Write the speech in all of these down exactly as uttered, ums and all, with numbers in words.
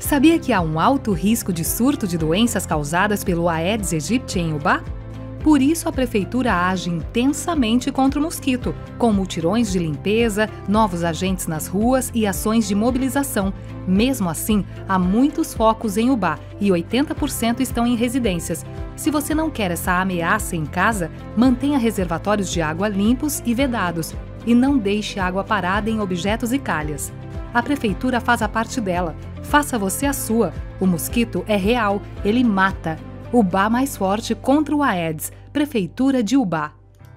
Sabia que há um alto risco de surto de doenças causadas pelo Aedes aegypti em Ubá? Por isso, a Prefeitura age intensamente contra o mosquito, com mutirões de limpeza, novos agentes nas ruas e ações de mobilização. Mesmo assim, há muitos focos em Ubá e oitenta por cento estão em residências. Se você não quer essa ameaça em casa, mantenha reservatórios de água limpos e vedados e não deixe água parada em objetos e calhas. A Prefeitura faz a parte dela. Faça você a sua. O mosquito é real, ele mata. Ubá mais forte contra o Aedes. Prefeitura de Ubá.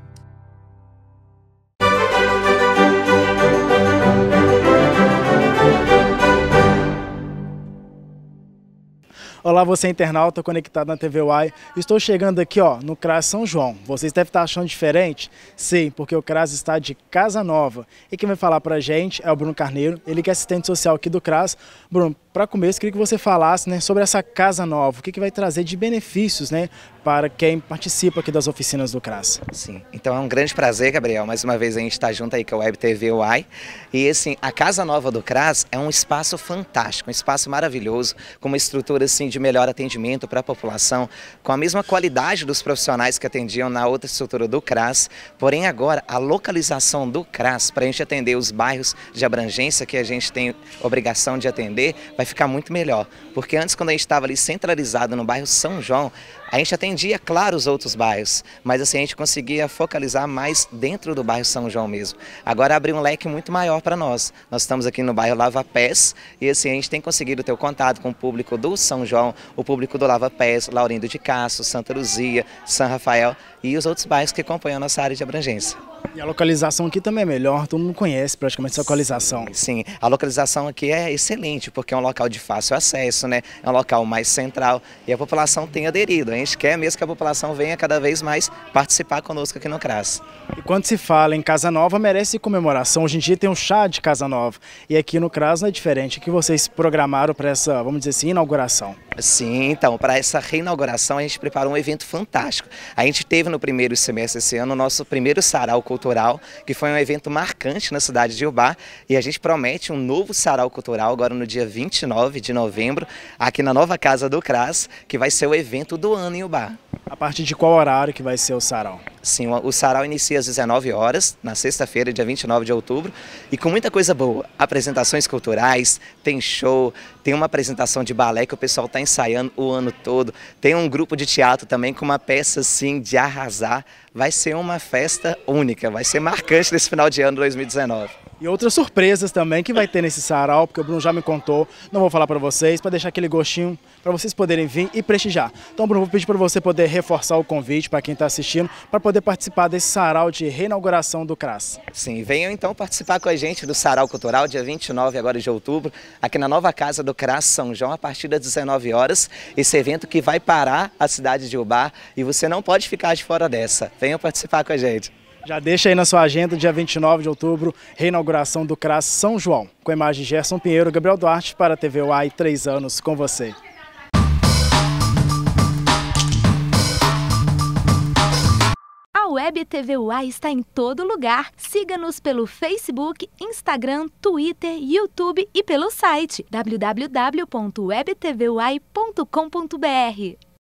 Olá, você internauta conectado na T V Uai. Estou chegando aqui ó, no CRAS São João. Vocês devem estar achando diferente? Sim, porque o CRAS está de casa nova. E quem vai falar pra gente é o Bruno Carneiro, ele que é assistente social aqui do CRAS. Bruno, para começo, queria que você falasse né, sobre essa casa nova, o que, que vai trazer de benefícios né, para quem participa aqui das oficinas do CRAS. Sim, então é um grande prazer, Gabriel, mais uma vez a gente está junto aí com a Web T V Uai. E assim, a Casa Nova do CRAS é um espaço fantástico, um espaço maravilhoso, com uma estrutura assim, de melhor atendimento para a população, com a mesma qualidade dos profissionais que atendiam na outra estrutura do CRAS, porém agora a localização do CRAS para a gente atender os bairros de abrangência que a gente tem obrigação de atender, vai ficar muito melhor, porque antes quando a gente estava ali centralizado no bairro São João, a gente atendia, claro, os outros bairros, mas assim a gente conseguia focalizar mais dentro do bairro São João mesmo. Agora abriu um leque muito maior para nós. Nós estamos aqui no bairro Lava Pés e assim a gente tem conseguido ter o contato com o público do São João, o público do Lava Pés, Laurindo de Castro, Santa Luzia, São Rafael e os outros bairros que acompanham a nossa área de abrangência. E a localização aqui também é melhor, todo mundo conhece praticamente essa localização. Sim, sim, a localização aqui é excelente, porque é um local de fácil acesso, né? É um local mais central e a população tem aderido. A gente quer mesmo que a população venha cada vez mais participar conosco aqui no CRAS. E quando se fala em Casa Nova, merece comemoração. Hoje em dia tem um chá de Casa Nova e aqui no CRAS não é diferente. O que vocês programaram para essa, vamos dizer assim, inauguração? Sim, então, para essa reinauguração a gente preparou um evento fantástico. A gente teve no primeiro semestre esse ano o nosso primeiro sarau cultural, que foi um evento marcante na cidade de Ubá, e a gente promete um novo sarau cultural agora no dia vinte e nove de novembro, aqui na nova casa do CRAS, que vai ser o evento do ano em Ubá. A partir de qual horário que vai ser o sarau? Sim, o sarau inicia às dezenove horas, na sexta-feira, dia vinte e nove de outubro, e com muita coisa boa. Apresentações culturais, tem show, tem uma apresentação de balé que o pessoal está ensaiando o ano todo, tem um grupo de teatro também com uma peça assim de arrasar. Vai ser uma festa única, vai ser marcante nesse final de ano dois mil e dezenove. E outras surpresas também que vai ter nesse sarau, porque o Bruno já me contou, não vou falar para vocês, para deixar aquele gostinho, para vocês poderem vir e prestigiar. Então, Bruno, vou pedir para você poder reforçar o convite para quem está assistindo, para poder participar desse sarau de reinauguração do CRAS. Sim, venham então participar com a gente do Sarau Cultural, dia vinte e nove agora de outubro, aqui na nova casa do CRAS São João, a partir das dezenove horas, esse evento que vai parar a cidade de Ubá e você não pode ficar de fora dessa. Venham participar com a gente. Já deixa aí na sua agenda, dia vinte e nove de outubro, reinauguração do CRAS São João. Com a imagem de Gerson Pinheiro, Gabriel Duarte para a T V Uai, três anos com você. A Web T V Uai está em todo lugar. Siga-nos pelo Facebook, Instagram, Twitter, YouTube e pelo site w w w ponto web t v uai ponto com ponto b r.